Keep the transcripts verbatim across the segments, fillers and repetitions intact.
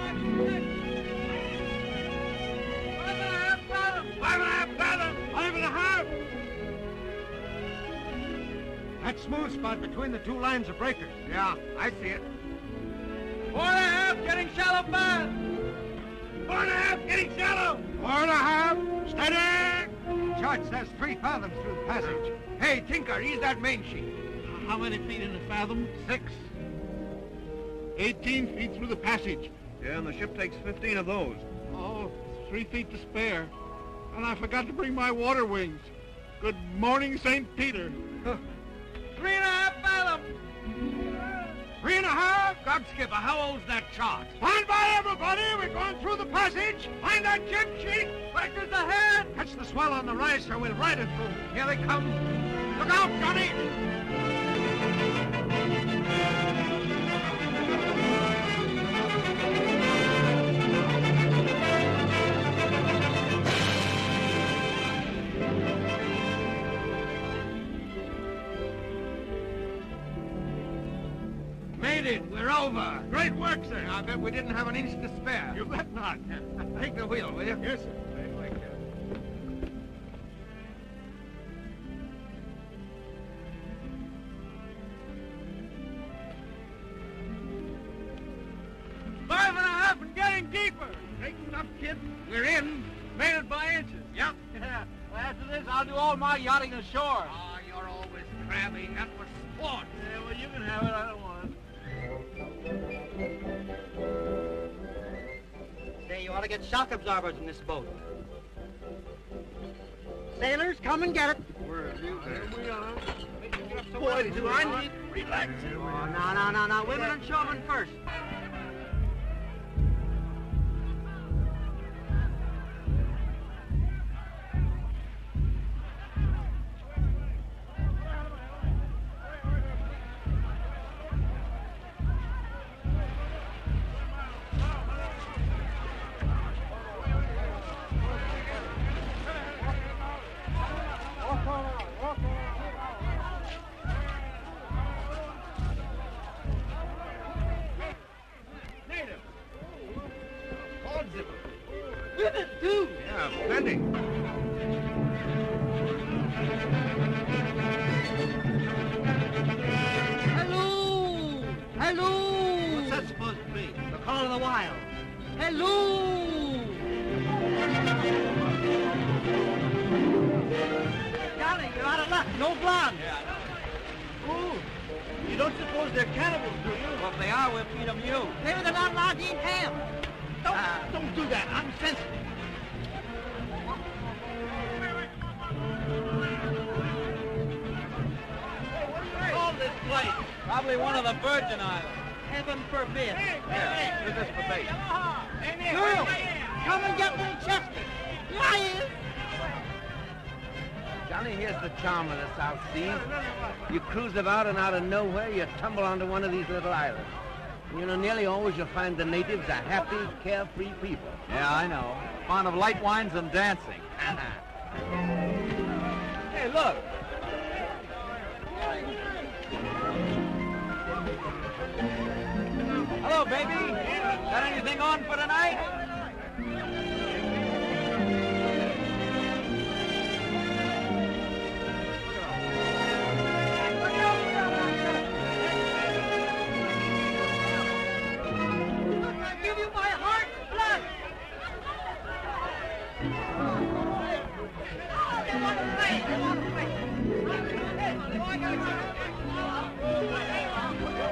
Five and a half fathom! Five and a half! That smooth spot between the two lines of breakers. Yeah, I see it. Four and a half, getting shallow fast. Four and a half, getting shallow. Four and a half. Steady! Chart says three fathoms through the passage. Hey, Tinker, ease that main sheet. How many feet in a fathom? Six. Eighteen feet through the passage. Yeah, and the ship takes fifteen of those. Oh, three feet to spare. And I forgot to bring my water wings. Good morning, Saint Peter. Three and a half fathom. Three and a half. God, Skipper, how old's that chart? Stand by, everybody. We're going through the passage. Find that jib sheet. Breakers ahead. Catch the swell on the rise, sir. We'll ride it through. Here they come. Look out, Johnny. Made it. We're over. Great work, sir. I bet we didn't have an inch to spare. You bet not. Take the wheel, will you? Yes, sir. Five and a half and getting deeper. Straighten up, kid. We're in. Made it by inches. Yep. Yeah. Well, after this, I'll do all my yachting ashore. Oh, you're always crabby. That was sport. Yeah, well, you can have it. I don't want it. Say, you ought to get shock absorbers in this boat. Sailors, come and get it. Where are you there? We are. Boy, do I need relaxing. Oh, no, no, no, no. Women and children first. Yeah, plenty. Hello! Hello! What's that supposed to be? The call of the wild. Hello! Johnny, you're out of luck. No blonde. Ooh. You don't suppose they're cannibals, do you? Well, if they are, we'll feed them you. Maybe they're not allowed to eat ham. Don't, don't do that. I'm sensitive. Call this place. Probably one of the Virgin Islands. Heaven forbid. Yeah, this is for bait. Girls, come and get little Chester. Here he is. Johnny, here's the charm of the South Seas. You cruise about and out of nowhere, you tumble onto one of these little islands. You know, nearly always you'll find the natives are happy, carefree people. Yeah, I know. Fond of light wines and dancing. Hey, look. Hello, baby. Got anything on for tonight?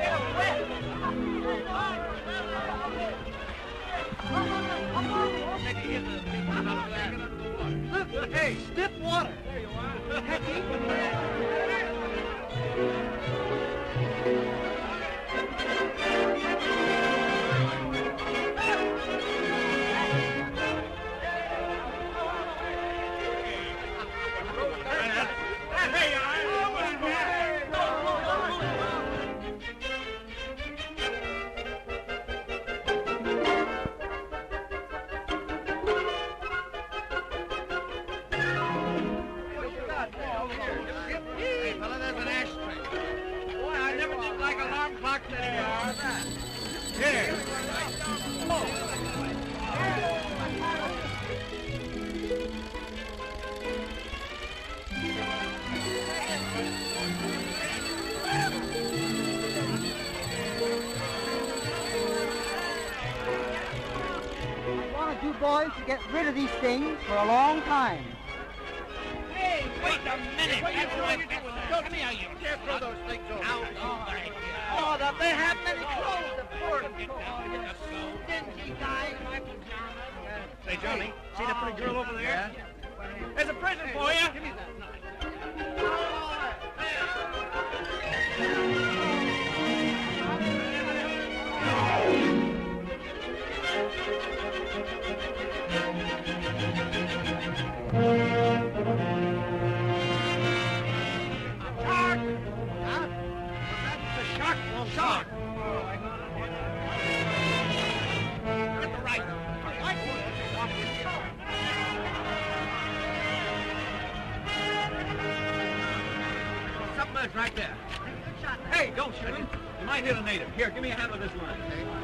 Take You boys to get rid of these things for a long time. Hey, wait a minute. That's what it was. Come here, you. Can't throw those things over. Out over here. Oh, that they have many clothes, the poor Get down, get up, go. stingy guys. Say, Johnny, see that pretty girl over there? Yeah? There's a present for you. Give me that. Shark! Huh? The shark won't shark. Get the right. Submerged right there. Hey, don't shoot him. You might hit a native. Here, give me a half of this line.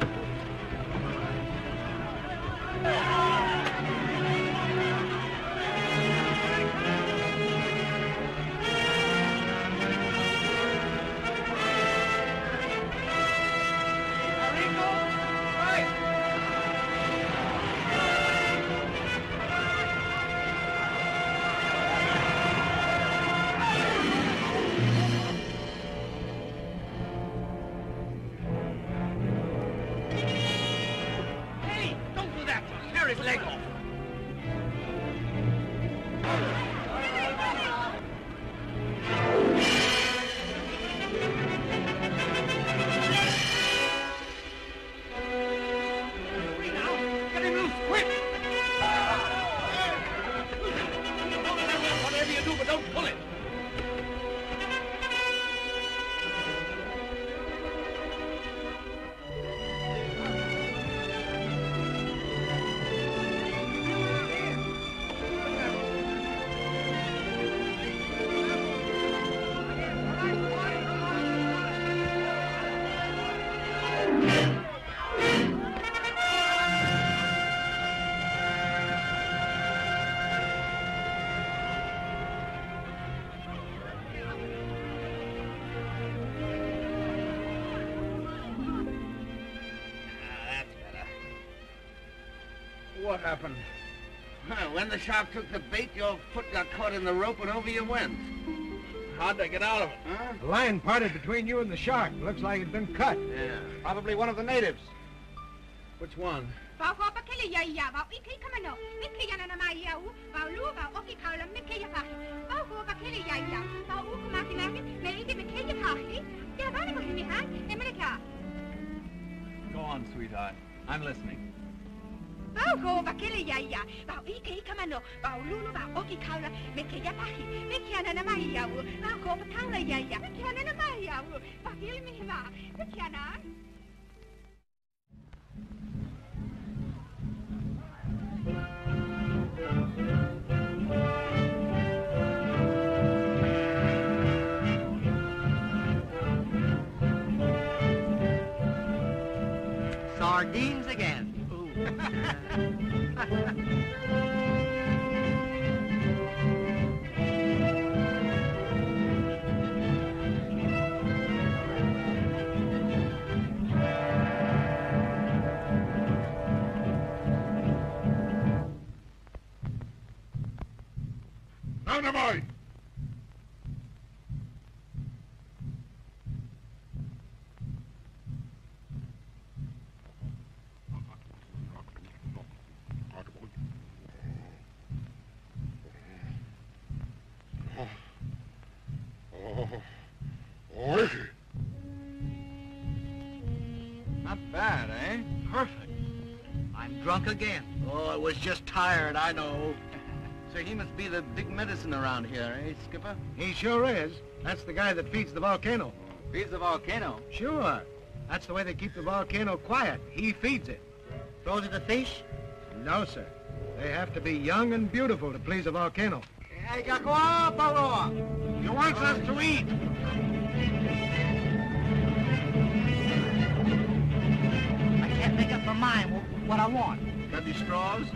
What happened? Huh, when the shark took the bait, your foot got caught in the rope and over you went. How'd they get out of it? Huh? The line parted between you and the shark. Looks like it'd been cut. Yeah. Probably one of the natives. Which one? Go on, sweetheart. I'm listening. Bauko bakele ya ya, bau ike kamano, bau lulu bau oki kaula, meke ya pahi, meke ana na mai ya wu, bauko patanga ya ya, meke ana na mai ya wu, bakil mi ma, meke ana. Sardines again. Dynamite! Not bad, eh? Perfect. I'm drunk again. Oh, I was just tired, I know. So he must be the big medicine around here, eh, Skipper? He sure is. That's the guy that feeds the volcano. Feeds the volcano. Sure. That's the way they keep the volcano quiet. He feeds it. Throws it to fish? No, sir. They have to be young and beautiful to please a volcano. Hey, Gakuaparo! He wants us to eat. I can't make up my what I want. Got any straws?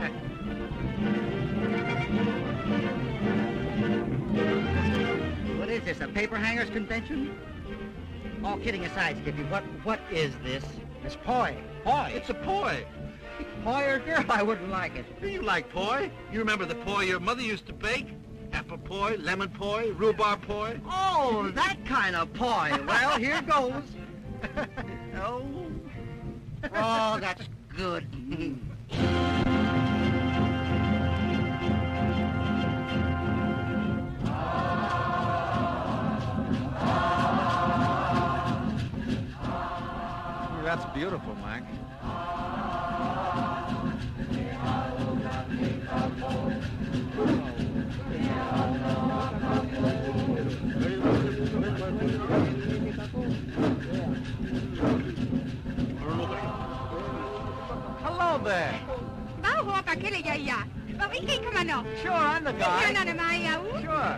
What is this, a paper hangers convention? All kidding aside, Skippy, what what is this? It's poi. Poi? It's a poi. Poi or girl, I wouldn't like it. Do you like poi? You remember the poi your mother used to bake? Apple poi, lemon poi, rhubarb poi? Oh, that kind of poi. Well, here goes. Oh. Oh, that's good. That's beautiful, Mac. Hello there. Bao ka kili ya ya. Bao iki kamano. Sure, I'm the guy. Yan na maya. Sure.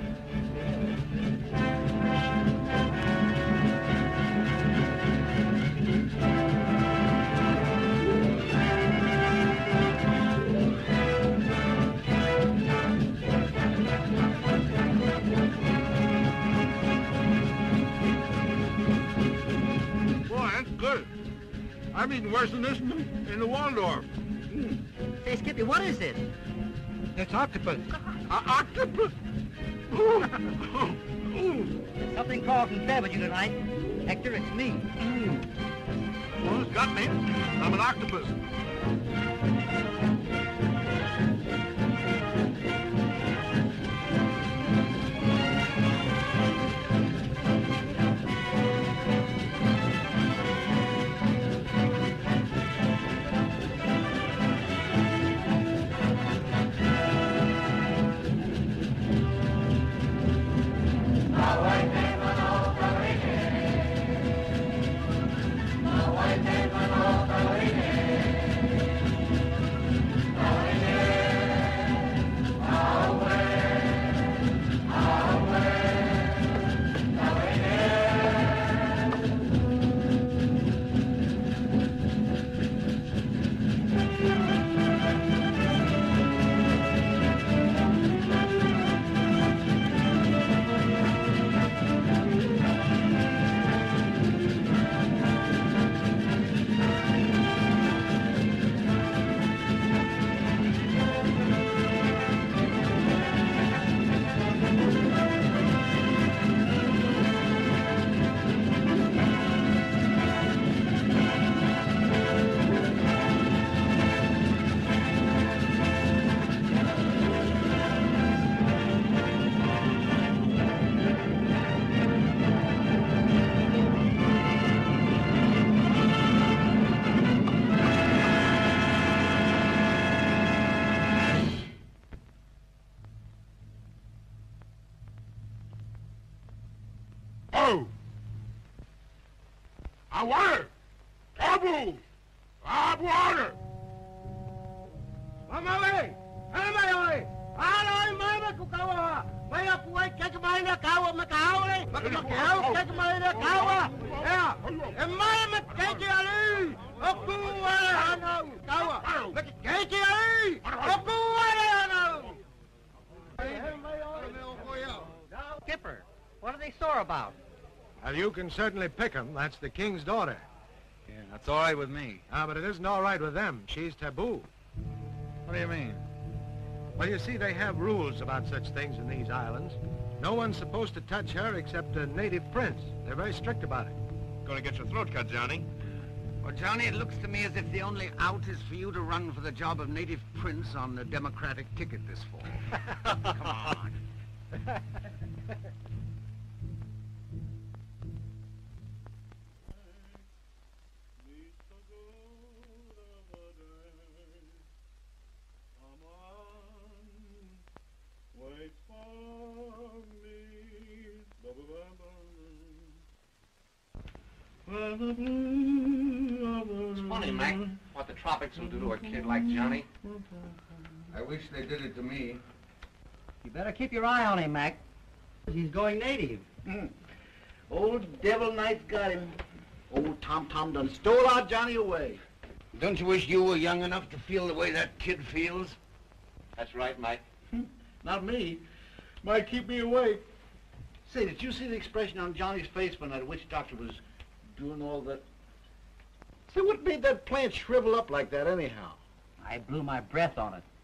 Good. I've eaten worse than this in the Waldorf. Mm. Say, Skippy, what is this? It's octopus. Uh, octopus? Something called and fed with you tonight. Hector, it's me. Mm. Well, it's got me. I'm an octopus. Water! Abu! Abu water! Mama way! Mama way! Aloy mama kukawa! Maya puay kekmaina kawa makawa! Makawa kekmaina kawa! Yeah! And mama keke ali! Oku wala hana kawa! Keke ali! Oku wala hana! Skipper, what are they sore about? Well, you can certainly pick 'em. That's the king's daughter. Yeah, that's all right with me. Ah, but it isn't all right with them. She's taboo. What do you mean? Well, you see, they have rules about such things in these islands. No one's supposed to touch her except a native prince. They're very strict about it. Gonna get your throat cut, Johnny. Well, Johnny, it looks to me as if the only out is for you to run for the job of native prince on the Democratic ticket this fall. Come on. It's funny, Mac, what the tropics will do to a kid like Johnny. I wish they did it to me. You better keep your eye on him, Mac. He's going native. Mm. Old Devil Knight's got him. Old Tom Tom done stole our Johnny away. Don't you wish you were young enough to feel the way that kid feels? That's right, Mike. Not me. Might keep me awake. Say, did you see the expression on Johnny's face when that witch doctor was doing all that? Say, what made that plant shrivel up like that anyhow? I blew my breath on it.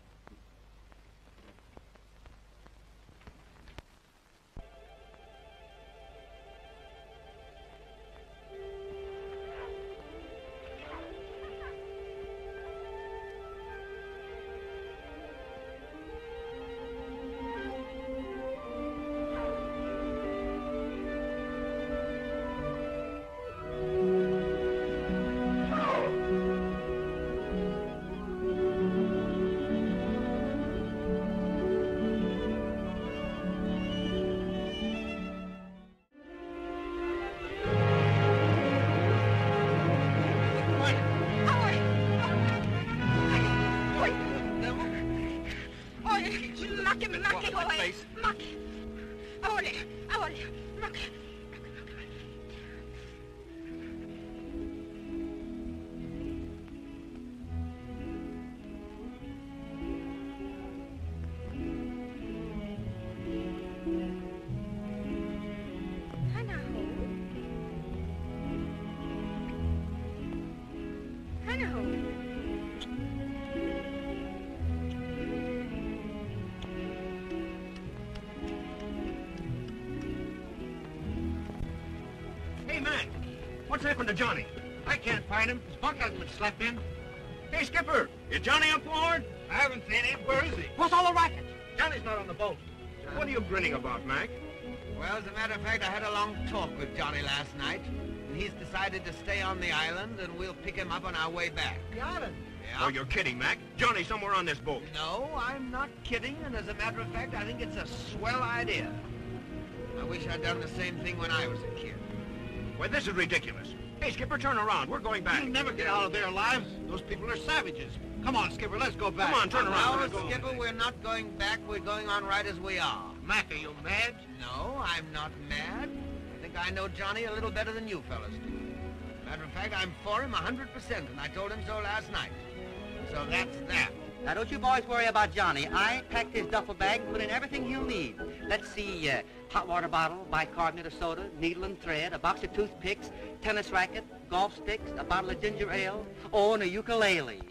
What's happened to Johnny? I can't find him. His bunk hasn't been slept in. Hey, Skipper, is Johnny aboard? I haven't seen him. Where is he? What's all the racket? Johnny's not on the boat. What are you grinning about, Mac? Well, as a matter of fact, I had a long talk with Johnny last night, and he's decided to stay on the island, and we'll pick him up on our way back. The island? Yeah. Oh, you're kidding, Mac. Johnny's somewhere on this boat. No, I'm not kidding, and as a matter of fact, I think it's a swell idea. I wish I'd done the same thing when I was a kid. Well, this is ridiculous. Hey, Skipper, turn around. We're going back. You'll never get out of there alive. Those people are savages. Come on, Skipper, let's go back. Come on, turn around. No, Skipper, we're not going back. We're going on right as we are. Mac, are you mad? No, I'm not mad. I think I know Johnny a little better than you fellas do. Matter of fact, I'm for him a hundred percent, and I told him so last night. So that's that. Now, don't you boys worry about Johnny. I packed his duffel bag and put in everything he'll need. Let's see, uh, hot water bottle, bicarbonate of soda, needle and thread, a box of toothpicks, tennis racket, golf sticks, a bottle of ginger ale, oh, and a ukulele.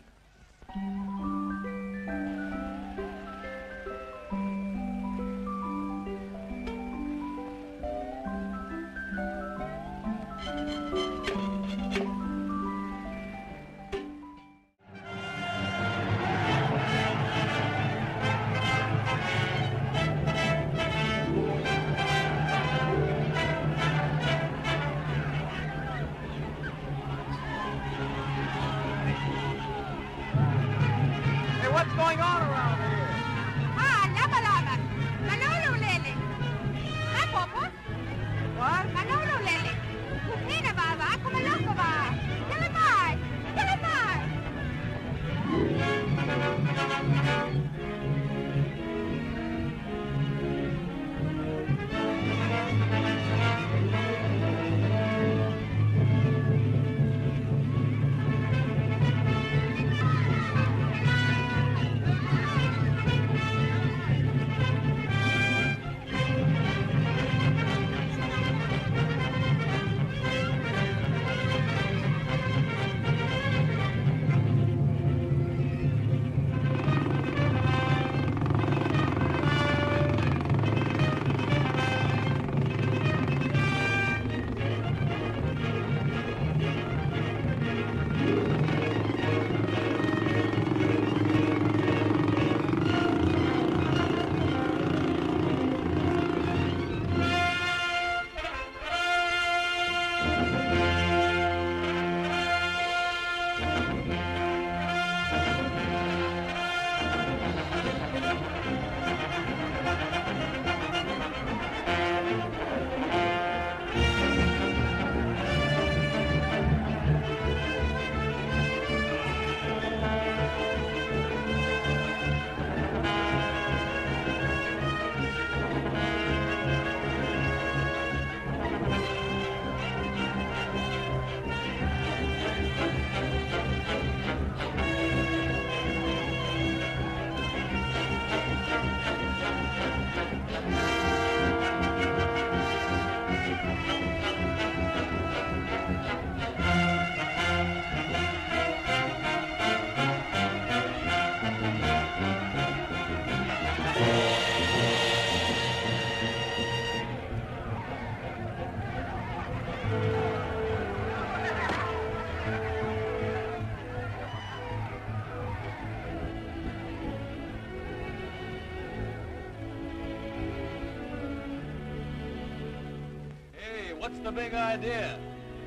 What's the big idea?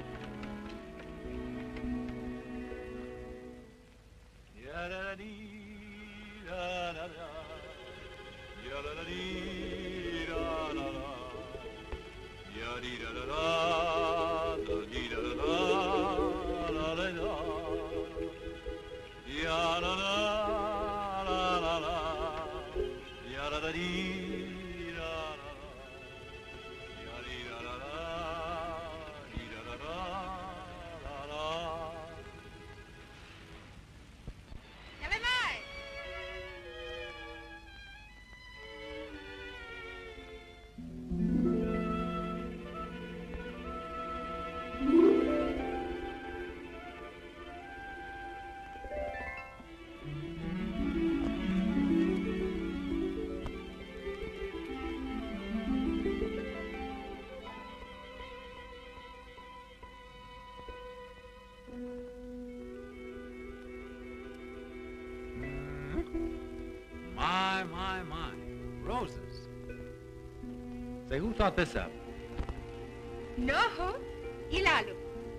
My, my, my. Roses. Say, who thought this up? Noho, ilalu.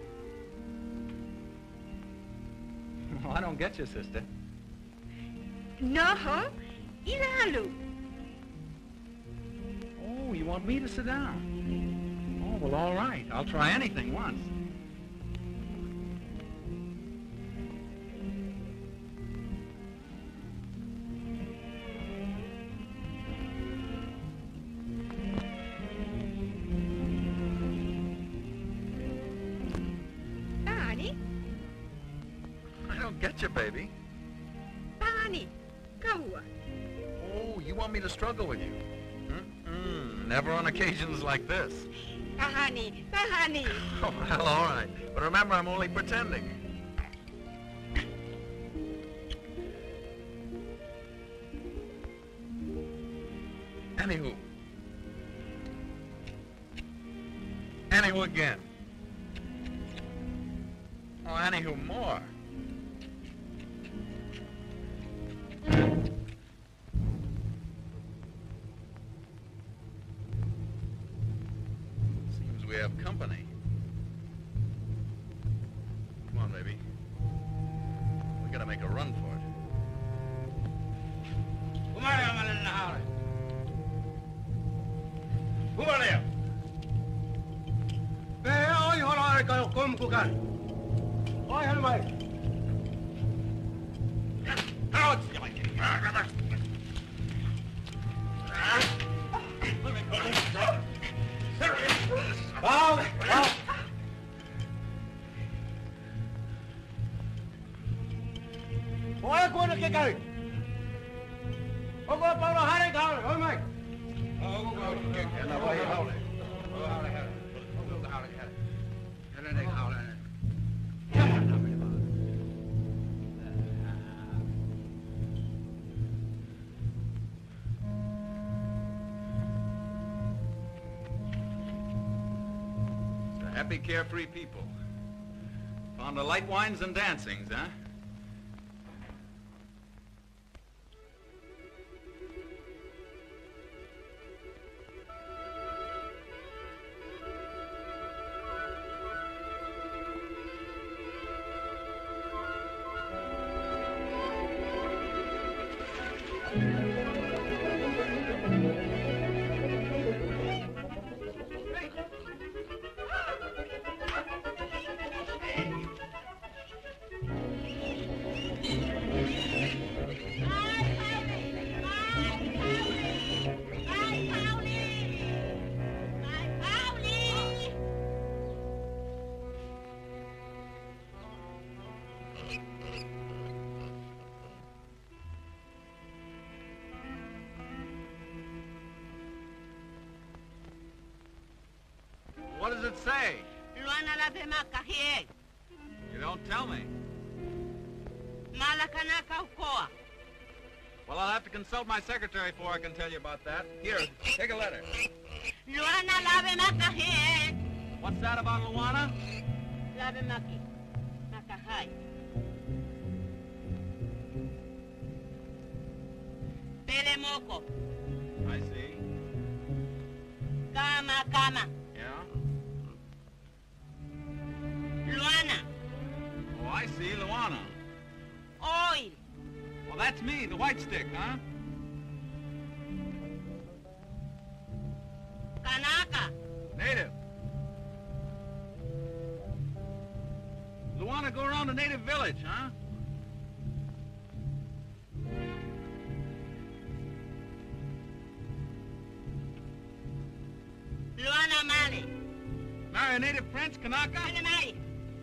Well, I don't get you, sister. Noho, ilalu. Oh, you want me to sit down? Oh, well, all right. I'll try anything once. Get you, baby. Barney, go. Oh, you want me to struggle with you? Mm-mm, never on occasions like this. Bahani, Bahani. Oh, well, all right. But remember, I'm only pretending. Anywho. Anywho again. Oh, anywho more. We have company. Come on, baby. We gotta make a run for it. Come on, young man in the house. Come on here. Hey, oh, you hold on, go, come, go, go. Oh, hello, mate. Out! Vào, vào. Ôi, cô nó kia kìa. Ô, cô bao nó hai đấy cao rồi, ôi mày. Ô, cô bao nó kia kìa, nó bao nhiêu hao này. Ô, hao này, hao này. Ô, cô hao này, hao này. Hao này, hao này. Happy, carefree people. Found the light wines and dancings, huh? What does it say? Luana la bemaka here. You don't tell me. Malakanaka ukoa. Well, I'll have to consult my secretary before I can tell you about that. Here, take a letter. Luana la bemaka here. What's that about Luana? La bemaki. Makahai. Pelemoko. I see. Kama kama. Yeah? that's me, the white stick, huh? Kanaka. Native. Luana, go around the native village, huh? Luana Mali. Marry a native prince, Kanaka? Luana Mali.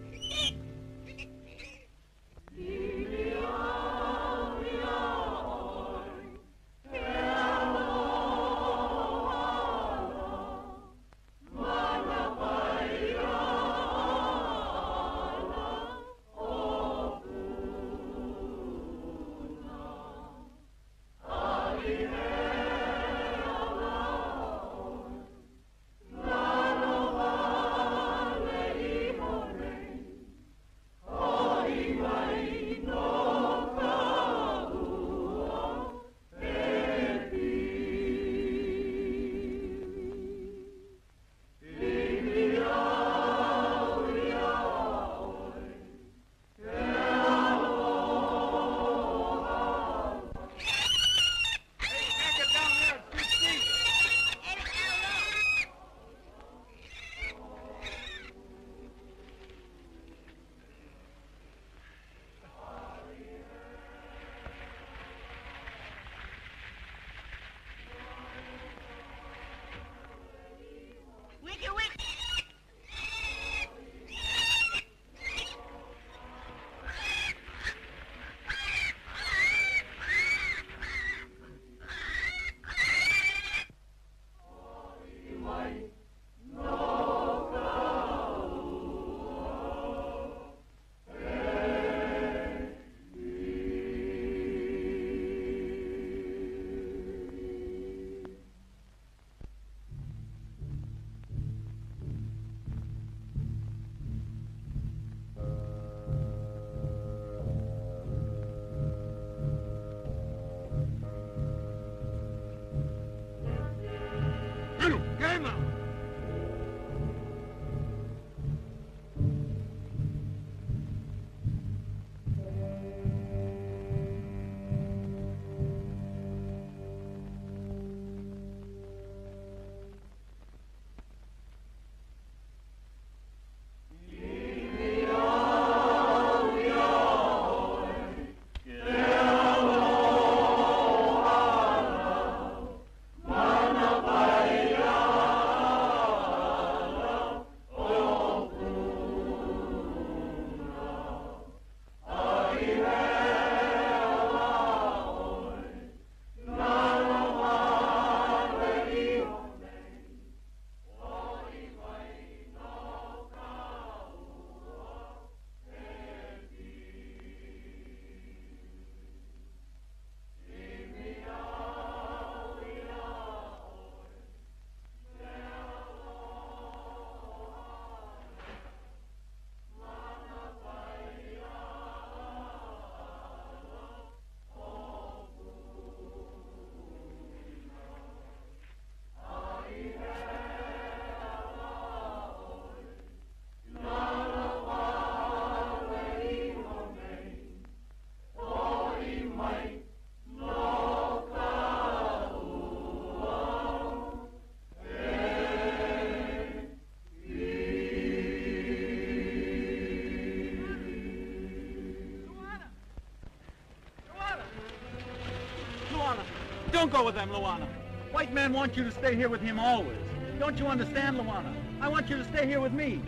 Don't go with them, Luana. White man wants you to stay here with him always. Don't you understand, Luana? I want you to stay here with me.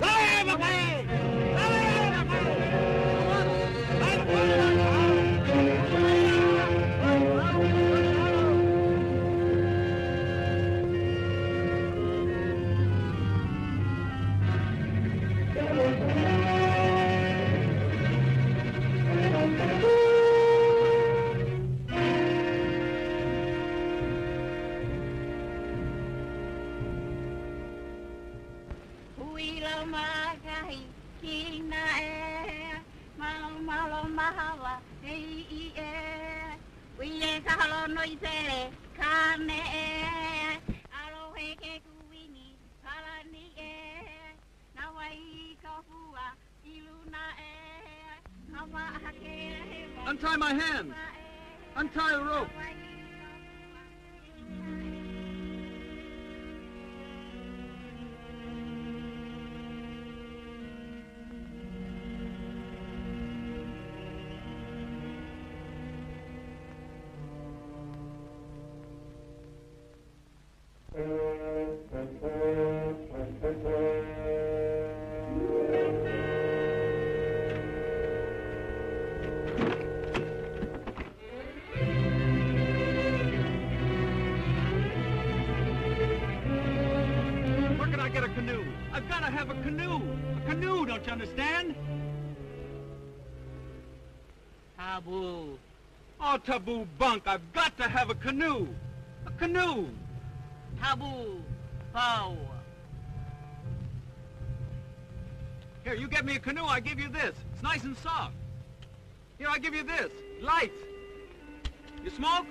Untie my hands. Untie the rope. Understand? Taboo. Oh, taboo bunk. I've got to have a canoe. A canoe. Taboo. Pow. Here, you get me a canoe, I give you this. It's nice and soft. Here, I give you this. Lights. You smoke?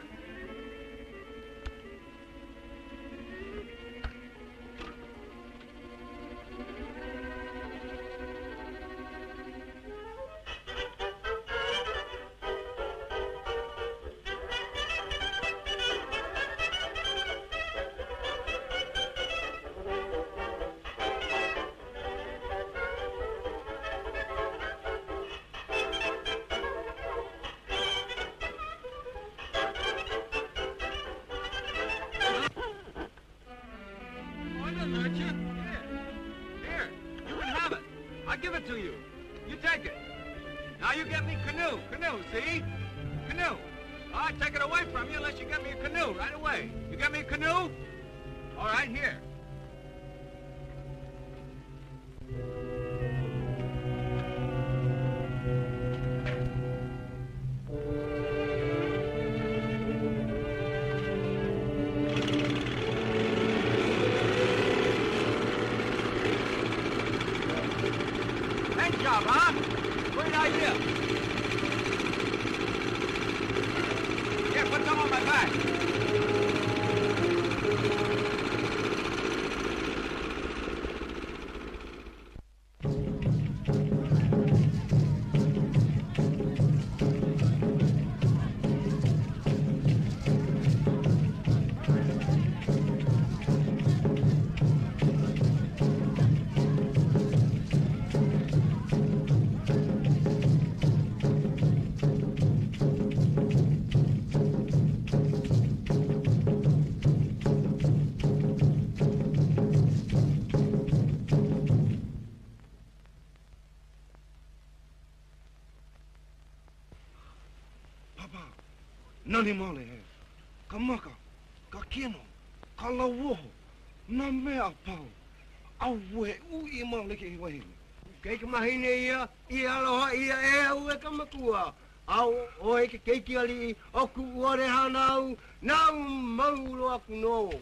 Nani mole he. Kamaka, kakino, kalawo, na mea pau. Awe ui mole ke iwahi. Keiki mahine ia, ia aloha ia e ue kamakua. Au oe ke keiki ali oku uore hanau, nau maulo aku no.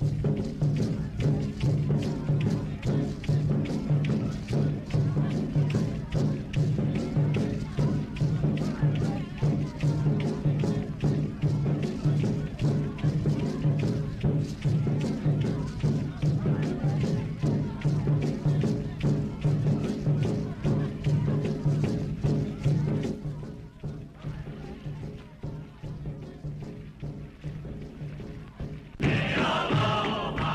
Aloha!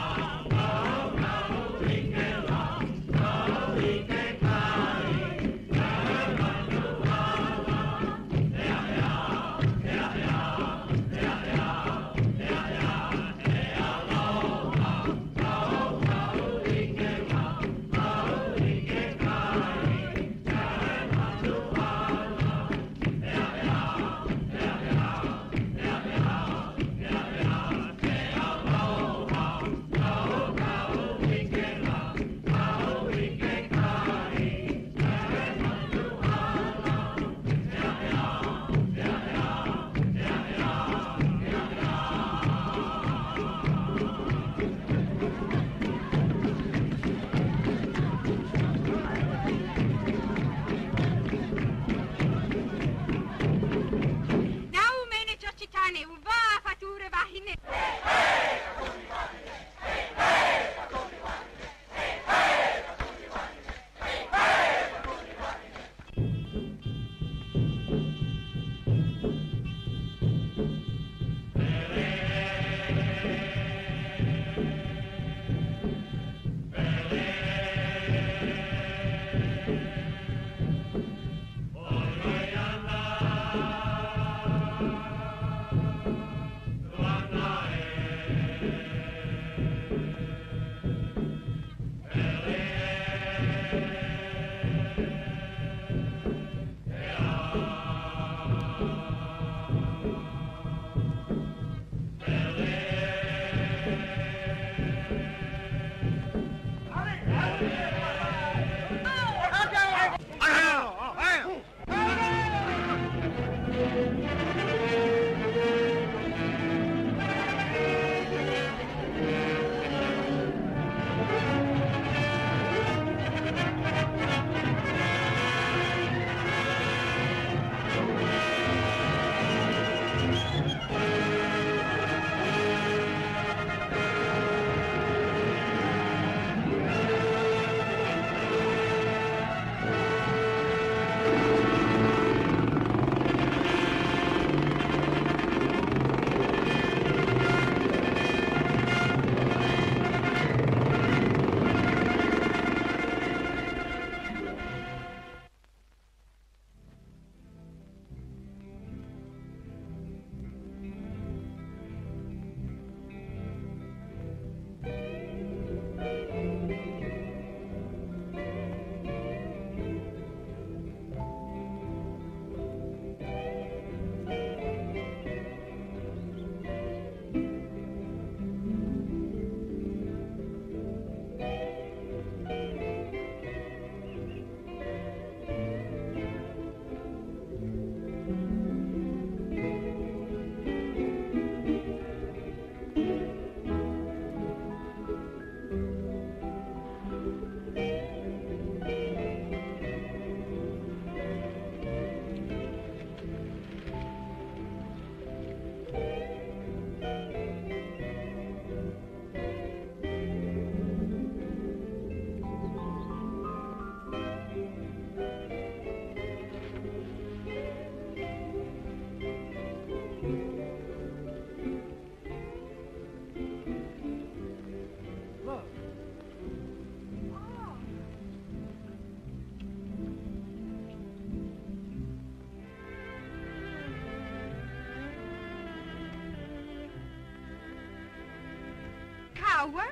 Cower?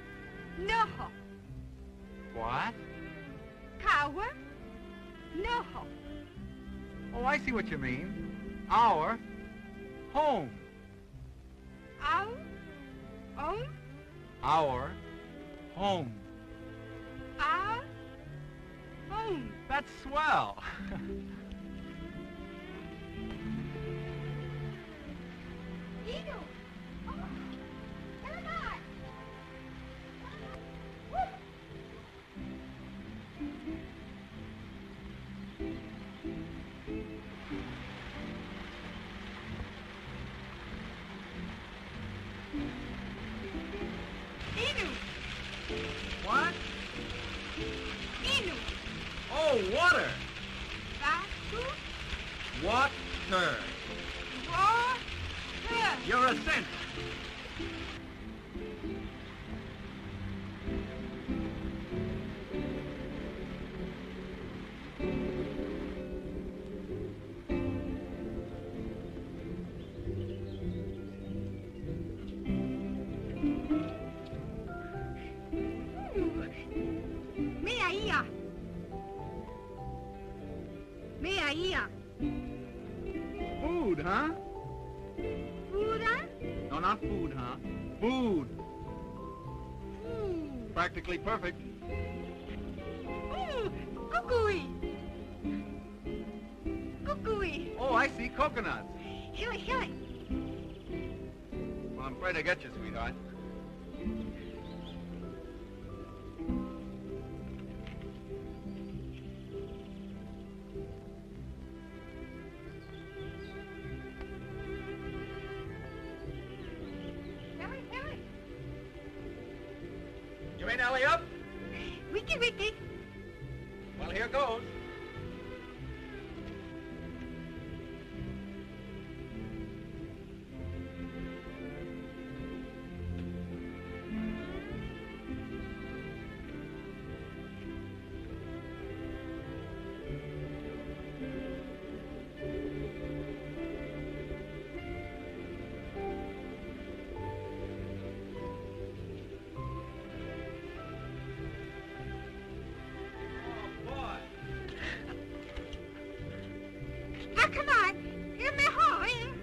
No. What? Cower? No. Oh, I see what you mean. Our home. Our own? Our home. Our home. That's swell. Eagle. Oh, there am I. Inu. What? Inu. Oh, water. Batu. Water. Water. You're a cinch. Mea ia. Mea ia. Food, huh? Buddha. No, not food, huh? Food. Food. Practically perfect. Ooh, kukui. Kukui. Oh, I see coconuts. Hilly, hilly. Well, I'm afraid I get you, sweetheart. Hilly, hilly. You ain't alley up? Wiki, wiki. Well, here goes. Ah, come on. You're me home.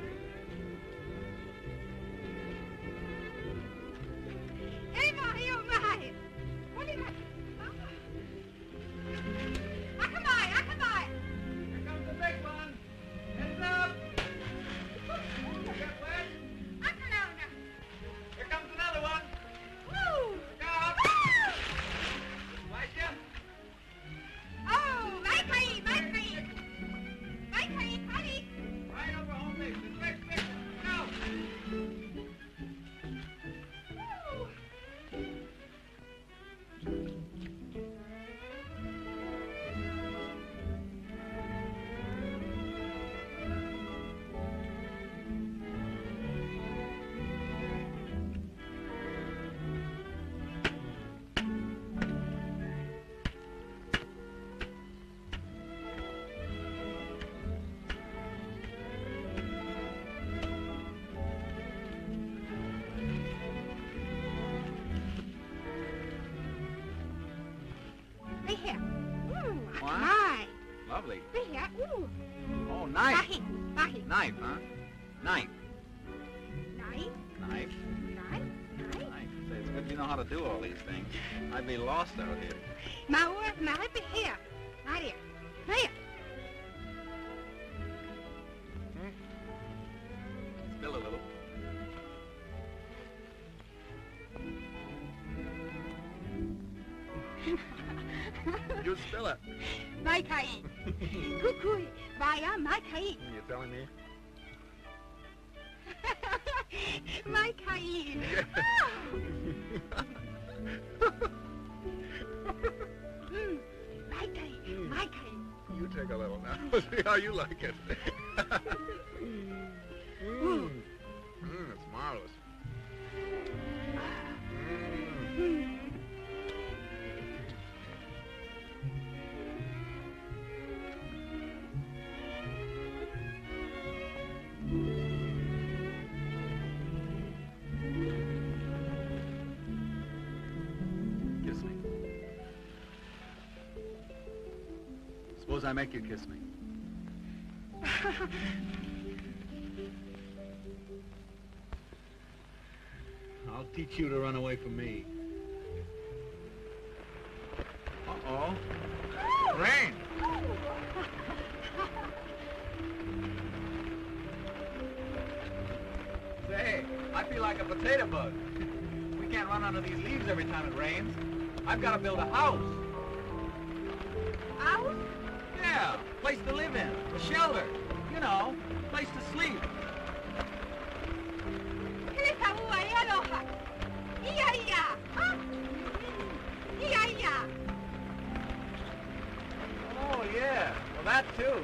Hey, my, you my. What do you got? Ah, come on, ah, come on. Here comes the big one. Heads up. Ooh. Oh, knife. Bahi, bahi. Knife, huh? Knife. Knife, Knife. knife, knife. Knife. Say, it's good you know how to do all these things. I'd be lost out here. Maua, maripe here. Right here. Here. Spill a little. You spill it. Mai kai. Kukui. Vaya, mai kai. You're telling me? Mai kai. Mm. Mai kai. Mai kai. You take a little now. See how you like it. Mmm. Mmm, it's marvelous. Mm. Kiss me. Suppose I make you kiss me. I'll teach you to run away from me. Uh-oh. Rain! Say, I feel like a potato bug. We can't run under these leaves every time it rains. I've got to build a house. House? Yeah, place to live in, a shelter. You know, place to sleep. Oh, yeah. Well, that too.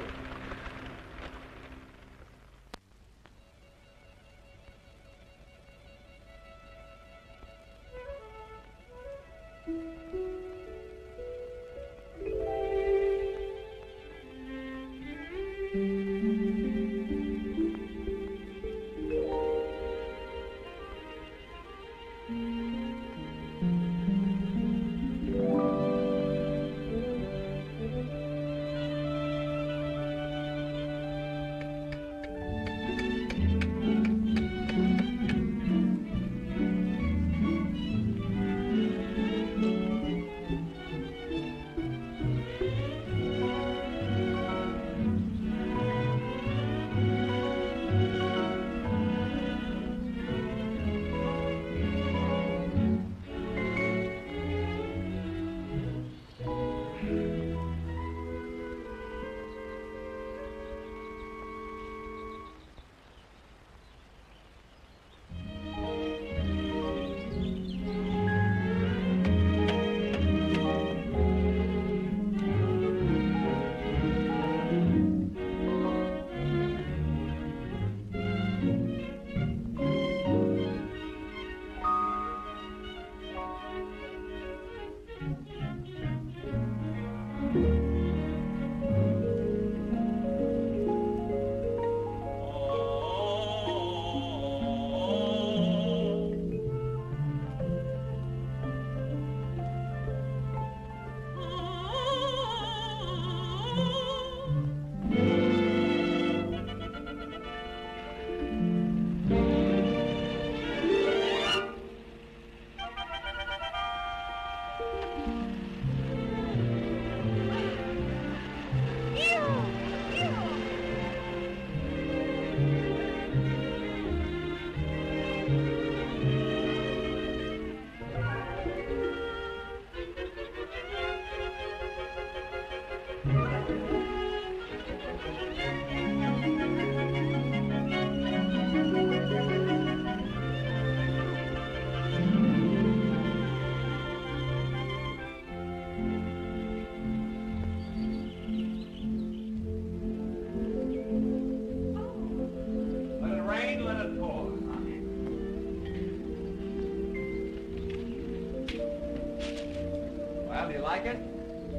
Well, do you like it?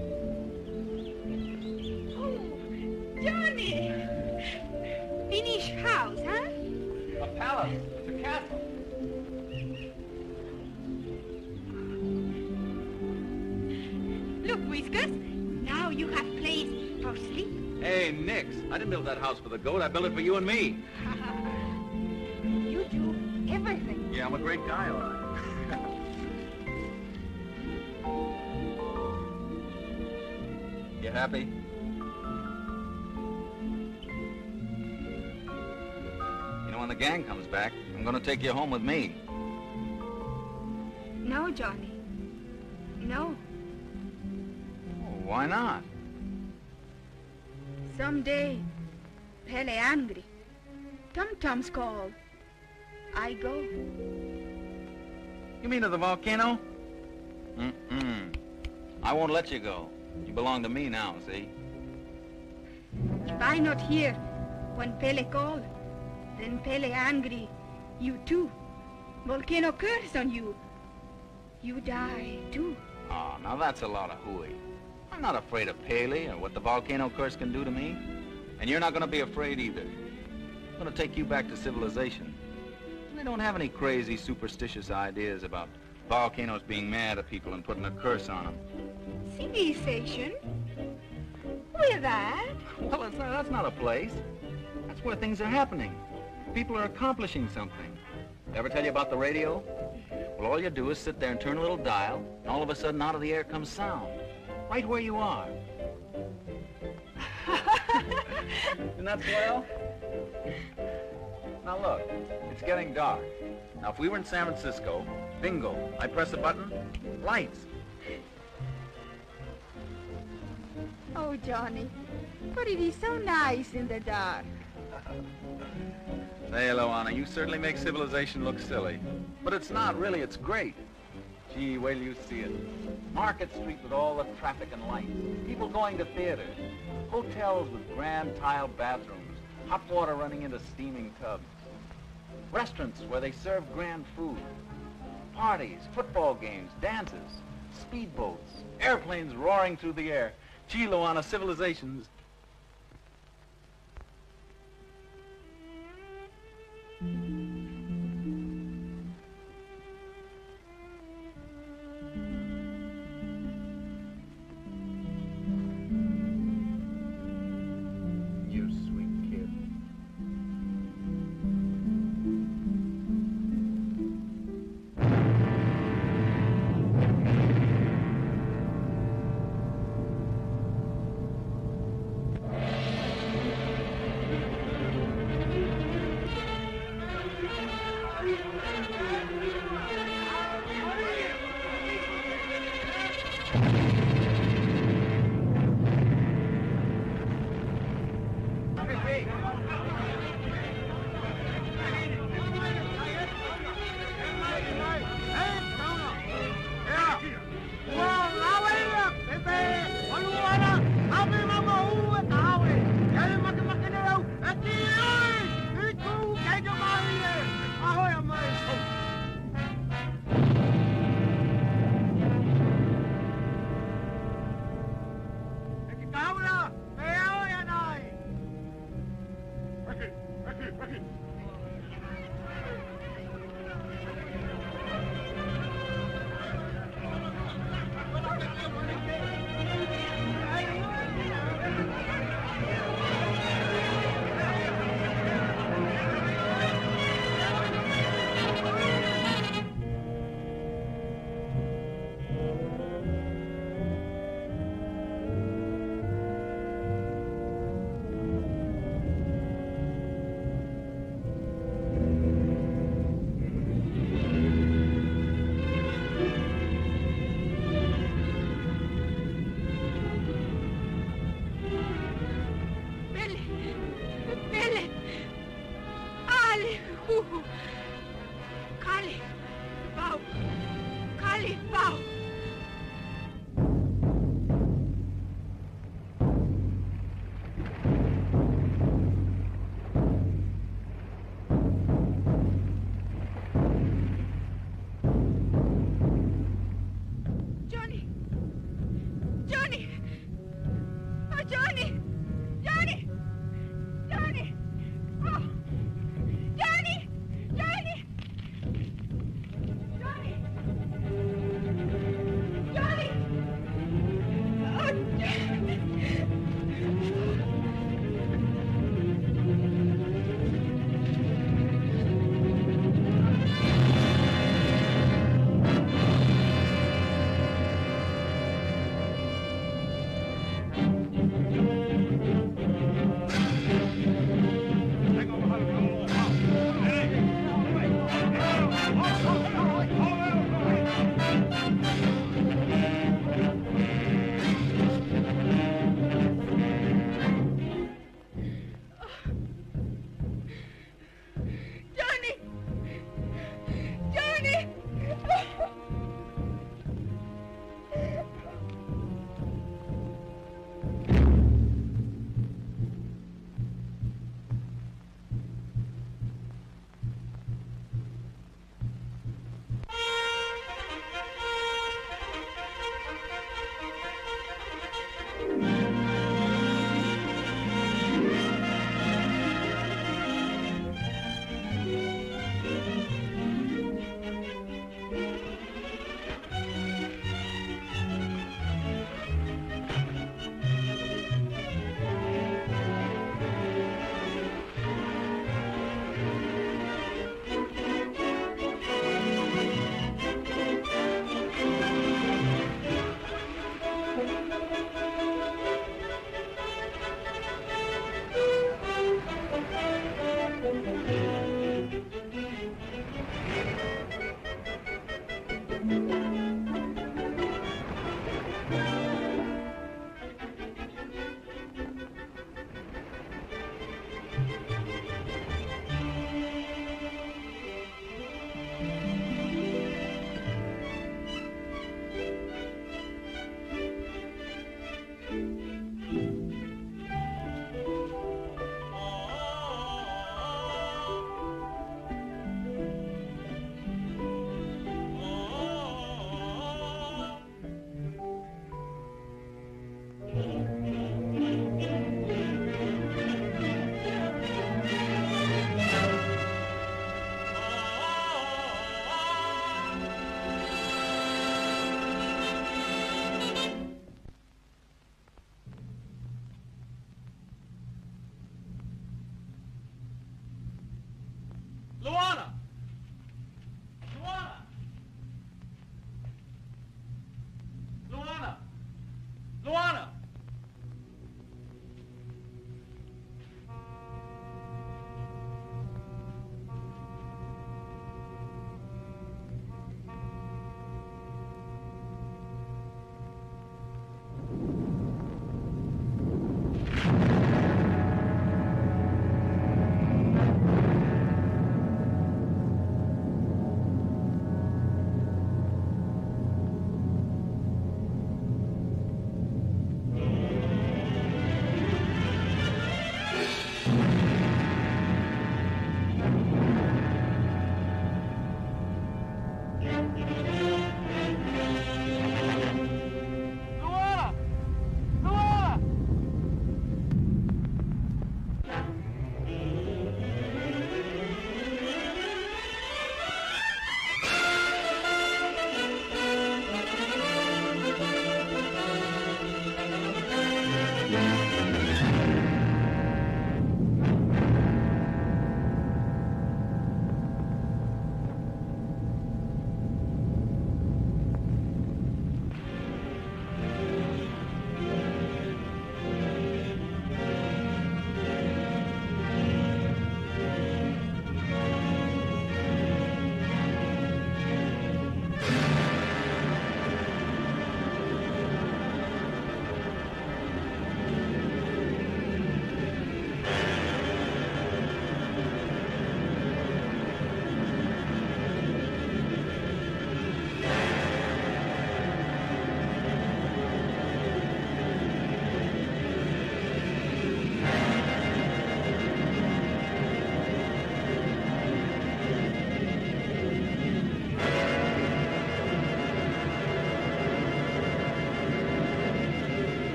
Oh, Johnny! Finnish house, huh? A palace. It's a castle. Look, Whiskers, now you have place for sleep. Hey, Nick. I didn't build that house for the goat. I built it for you and me. You do everything. Yeah, I'm a great guy, all right. You happy? You know, when the gang comes back, I'm gonna take you home with me. No, Johnny. No. Oh, why not? Someday, Pele angry. Tum-tums call. I go. You mean to the volcano? Mm-mm. I won't let you go. You belong to me now, see? If I not here when Pele call, then Pele angry. You too. Volcano curse on you. You die too. Oh, now that's a lot of hooey. I'm not afraid of Pele or what the volcano curse can do to me. And you're not gonna be afraid either. I'm gonna take you back to civilization. They don't have any crazy, superstitious ideas about volcanoes being mad at people and putting a curse on them. Civilization? Where that? Well, it's not, that's not a place. That's where things are happening. People are accomplishing something. Ever tell you about the radio? Well, all you do is sit there and turn a little dial, and all of a sudden out of the air comes sound. Right where you are. Isn't that swell? Now look, it's getting dark. Now if we were in San Francisco, bingo, I press a button, lights. Oh, Johnny, but it is so nice in the dark. Say, Luana, you certainly make civilization look silly. But it's not really, it's great. Gee, wait till you see it. Market Street with all the traffic and lights. People going to theaters. Hotels with grand tile bathrooms. Hot water running into steaming tubs. Restaurants where they serve grand food. Parties, football games, dances, speedboats, airplanes roaring through the air. Gee, Luana, civilization's... You sweet kid.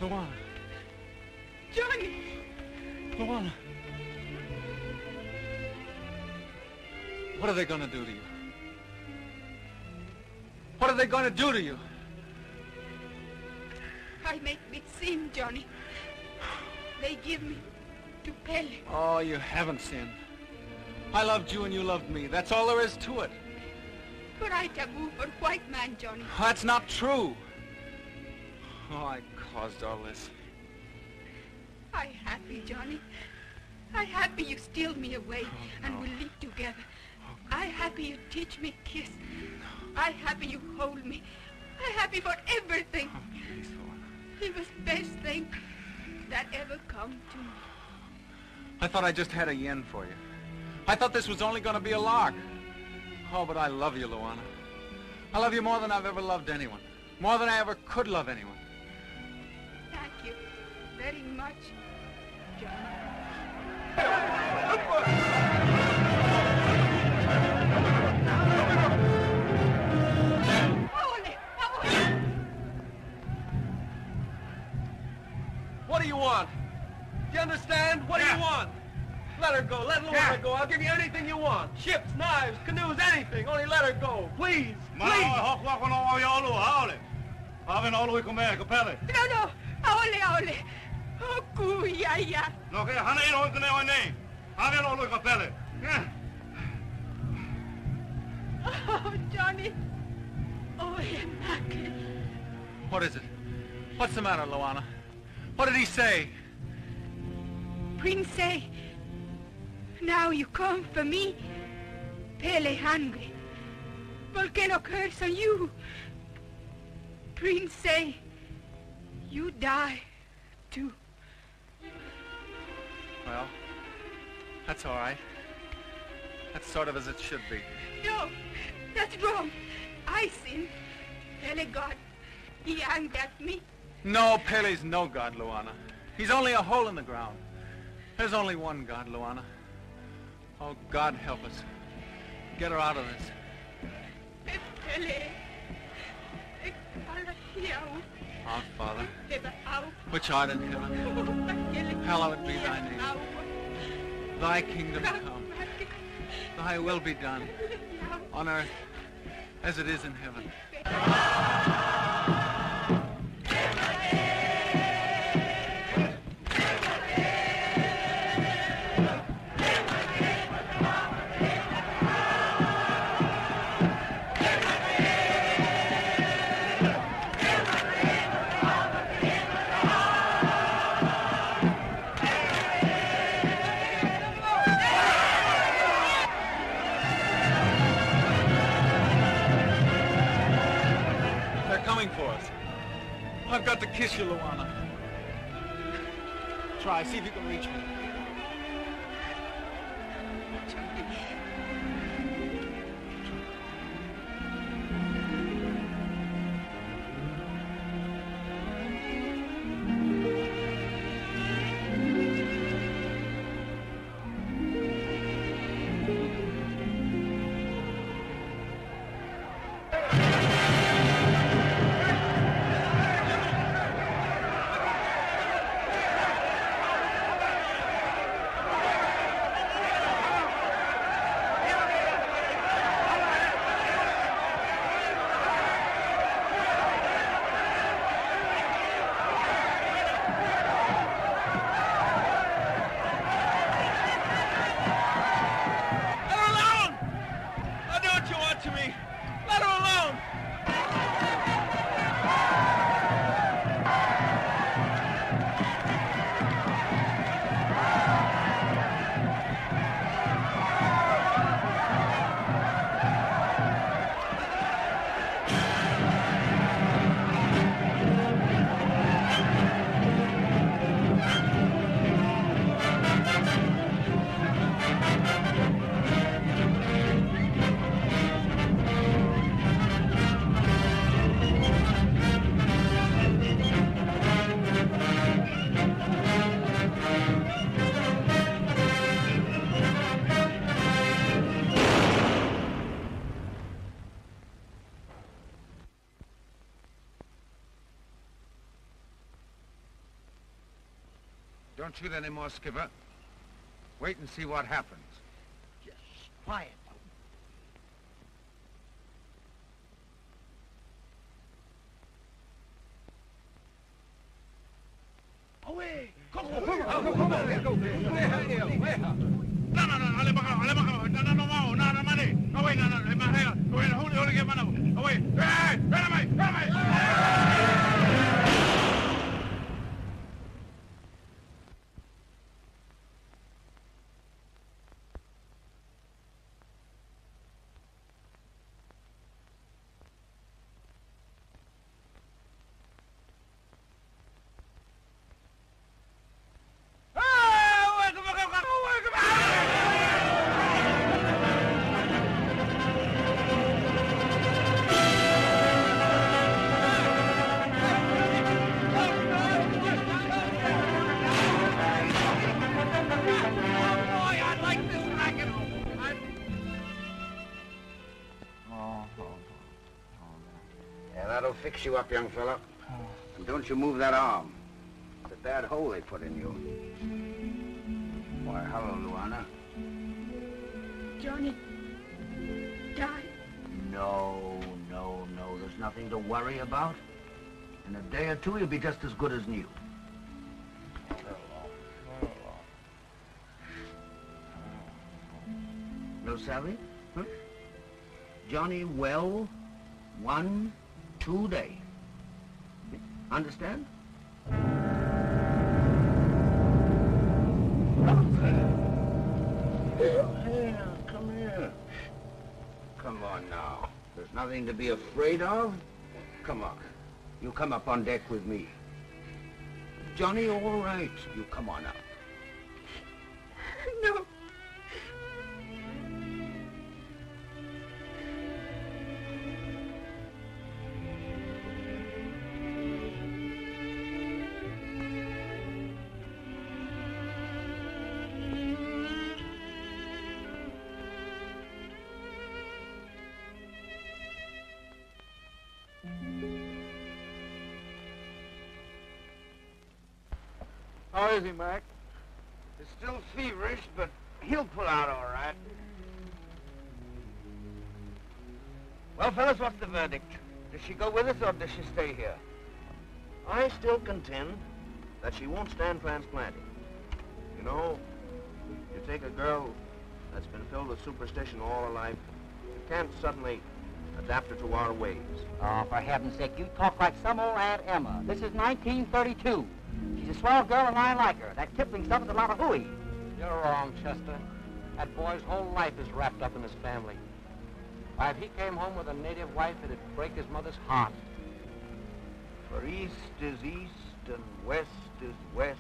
Luana. Johnny. Luana. What are they going to do to you? What are they going to do to you? I make big sin, Johnny. They give me to Pele. Oh, you haven't sinned. I loved you and you loved me. That's all there is to it. But I taboo for white man, Johnny. That's not true. Oh, I caused all this. I happy, Johnny. I happy you steal me away oh, no. and we live together. Oh, I happy you teach me kiss. No. I happy you hold me. I happy for everything. Oh, please, Luana. It was best thing that ever come to me. I thought I just had a yen for you. I thought this was only going to be a lark. Oh, but I love you, Luana. I love you more than I've ever loved anyone. More than I ever could love anyone. Thank you very much, Johnny. What do you want? Do you understand? What do Yeah. you want? Let her go. Let Luana Yeah. go. I'll give you anything you want. Ships, knives, canoes, anything. Only let her go. Please. Mana Please. o hok wako no o yolo haole. Ave no lui come kapele. No, no. Aole, aole. Oh, kuyaya. No ke hana ino kene o nei. Ave no lui kapele. Oh, Johnny. Oh, Emake. What is it? What's the matter, Luana? What did he say? Prince say, now you come for me. Pele hungry. Volcano curse on you. Prince say, you die too. Well, that's all right. That's sort of as it should be. No, that's wrong. I sin. Pele God, he angry at me. No, Pele's no god, Luana. He's only a hole in the ground. There's only one God, Luana. Oh, God help us. Get her out of this. Pele. Our Father, which art in heaven, hallowed be thy name. Thy kingdom come. Thy will be done, on earth as it is in heaven. For us. I've got to kiss you, Luana. Try, see if you can reach me. Don't shoot any more, Skipper. Wait and see what happens. Just quiet. Away! Come on! Come on! Come on! No, no, no, ale baka, ale baka, no, no, no, no, no, no, mali. No, wait, no, no, no, mahela. No, wait, hold it, hold it, get mano. No, wait, hey, run away, run away. Fix you up, young fella. And don't you move that arm. It's a bad hole they put in you. Why, hello, Luana. Johnny died. No, no, no. There's nothing to worry about. In a day or two, he'll be just as good as new. No, Sally? Huh? Johnny well, one, two day. Understand? Hey, now, come here. Come on now. There's nothing to be afraid of. Come on. You come up on deck with me. Johnny, all right. You come on up. No. How is he, Mac? He's still feverish, but he'll pull out all right. Well, fellas, what's the verdict? Does she go with us, or does she stay here? I still contend that she won't stand transplanting. You know, you take a girl that's been filled with superstition all her life, you can't suddenly adapt her to our ways. Oh, for heaven's sake, you talk like some old Aunt Emma. This is nineteen thirty-two. She's a swell girl and I like her. That Kipling stuff is a lot of hooey. You're wrong, Chester. That boy's whole life is wrapped up in his family. Why, if he came home with a native wife, it'd break his mother's heart. For east is east and west is west,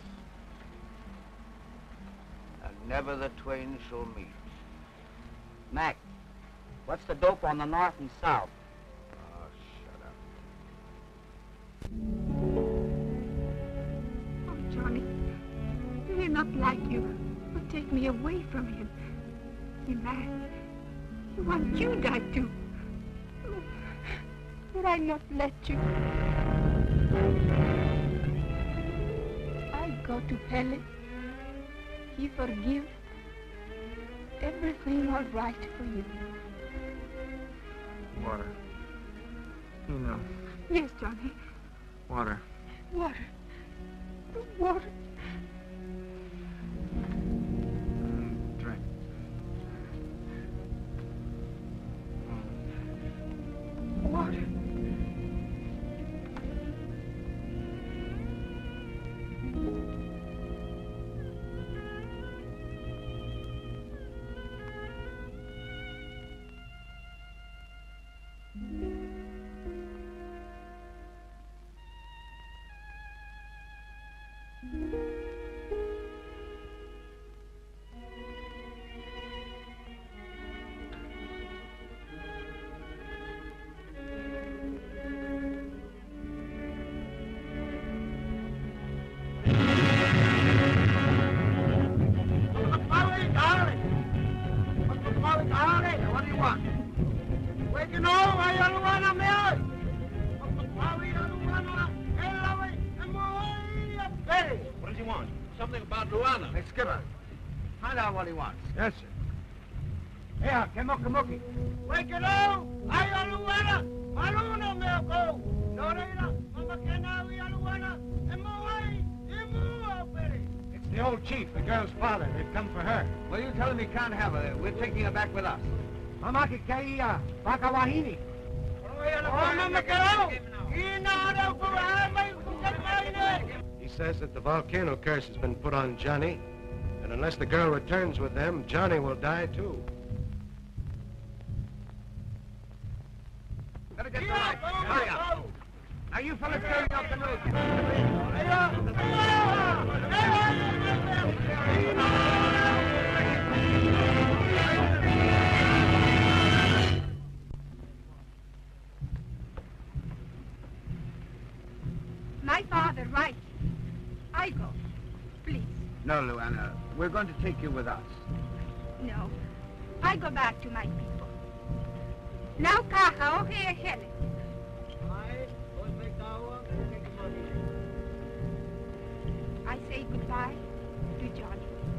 and never the twain shall meet. Mac, what's the dope on the north and south? Oh, shut up. Oh, Johnny, do you not like you? Will take me away from him. He mad. He wants you died too. Oh, did I not let you? I go to Pele. He forgive. Everything all right for you. Water. You know. Yes, Johnny. Water. Water. Water. Mm, drink. Water. something about Luana. Hey, Skipper, find out what he wants. Yes, sir. Here, Kemokamuki. Wake it up! Ay, Luana! Maluno, Melko! Lorena, Mama Kenawi, Luana, and Moai, Imu, It's the old chief, the girl's father. They've come for her. Well, you tell him he can't have her. We're taking her back with us. Mamaki Kaya, Bakawahini. Oh, Mama Kerao! Inada, Kurama, He says that the volcano curse has been put on Johnny, and unless the girl returns with them, Johnny will die too. Better get back. Hurry up. Now you fellas carry your canoes. My father, right. I go. Please. No, Luana. We're going to take you with us. No. I go back to my people. Now, Kaha, okay, Helen. I say goodbye to Johnny.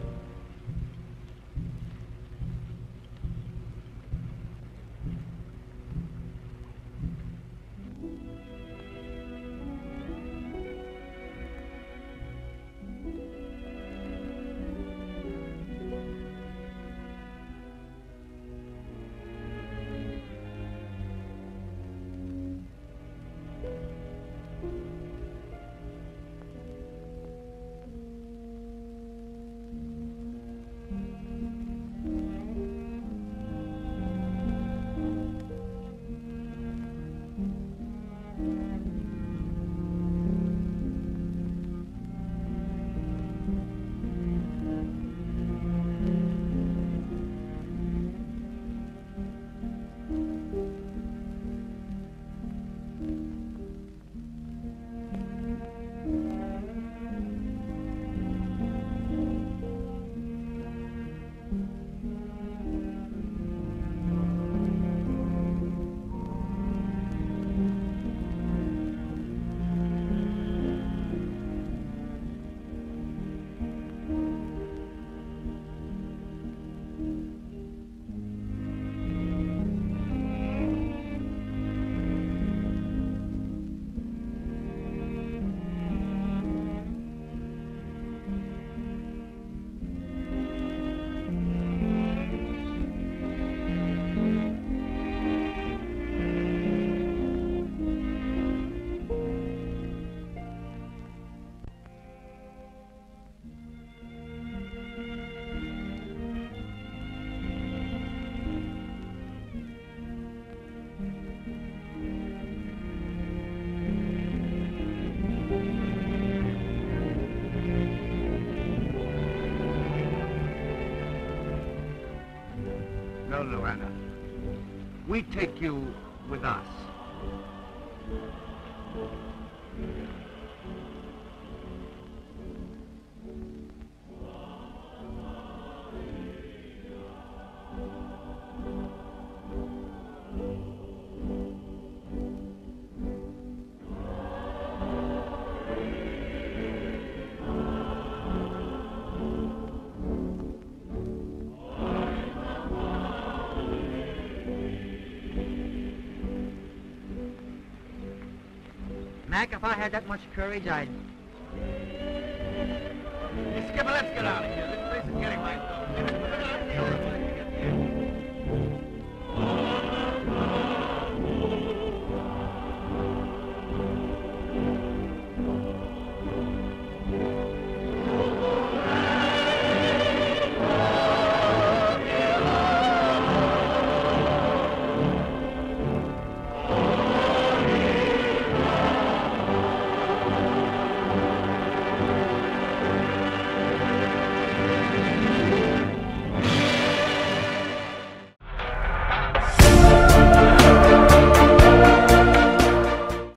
No, Luana. We take you with us. Mac, if I had that much courage, I'd... Hey, Skipper, let's get out of here. This place is getting like